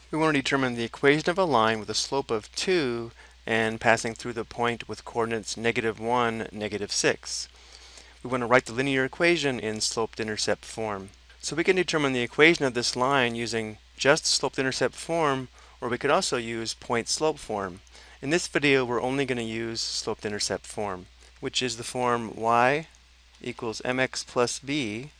We want to determine the equation of a line with a slope of 2 and passing through the point with coordinates -1, -6. We want to write the linear equation in sloped-intercept form. So we can determine the equation of this line using just sloped-intercept form, or we could also use point-slope form. In this video, we're only going to use sloped-intercept form, which is the form y equals mx plus b,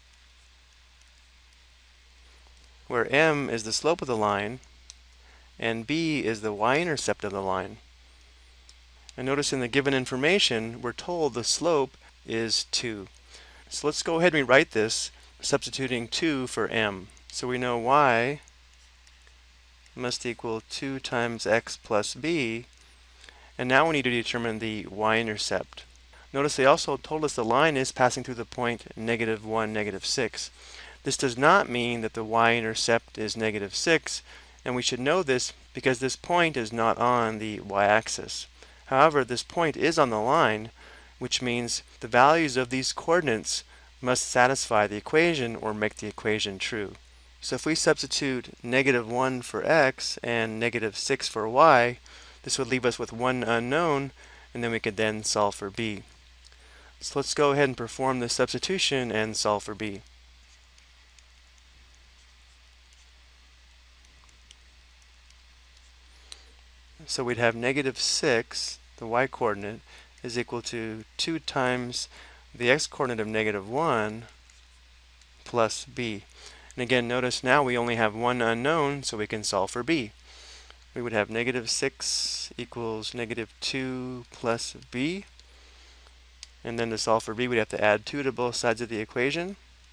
where m is the slope of the line and b is the y-intercept of the line. And notice in the given information, we're told the slope is 2. So let's go ahead and rewrite this, substituting 2 for m. So we know y must equal 2 times x plus b, and now we need to determine the y-intercept. Notice they also told us the line is passing through the point -1, -6. This does not mean that the y-intercept is -6, and we should know this because this point is not on the y-axis. However, this point is on the line, which means the values of these coordinates must satisfy the equation or make the equation true. So if we substitute -1 for x and -6 for y, this would leave us with one unknown, and then we could then solve for b. So let's go ahead and perform the substitution and solve for b. So we'd have -6, the y-coordinate, is equal to 2 times the x-coordinate of -1 plus b. And again, notice now we only have one unknown, so we can solve for b. We would have -6 equals -2 plus b. And then to solve for b, we'd have to add 2 to both sides of the equation.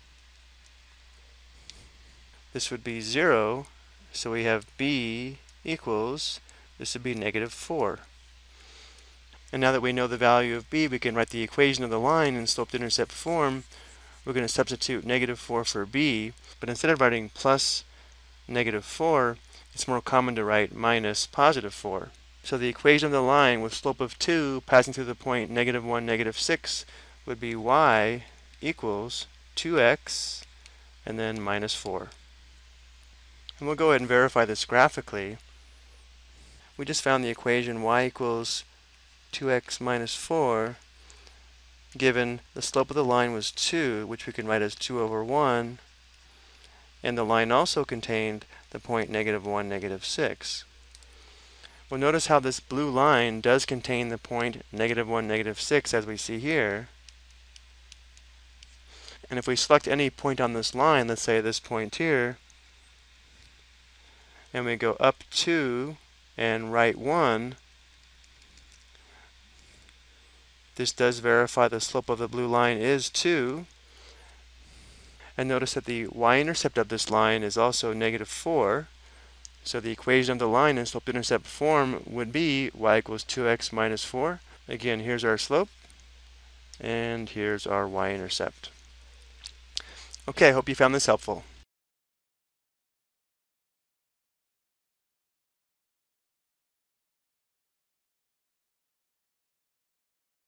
This would be 0, so we have b equals, this would be -4. And now that we know the value of b, we can write the equation of the line in sloped-intercept form. We're going to substitute -4 for b, but instead of writing plus -4, it's more common to write minus +4. So the equation of the line with slope of 2 passing through the point -1, -6 would be y equals 2x and then -4. And we'll go ahead and verify this graphically. We just found the equation y equals 2x minus 4, given the slope of the line was 2, which we can write as 2 over 1, and the line also contained the point -1, -6. Well, notice how this blue line does contain the point -1, -6 as we see here. And if we select any point on this line, let's say this point here, and we go up 2 and right 1, this does verify the slope of the blue line is 2. And notice that the y-intercept of this line is also -4. So the equation of the line in slope-intercept form would be y equals 2x minus 4. Again, here's our slope, and here's our y-intercept. Okay, I hope you found this helpful.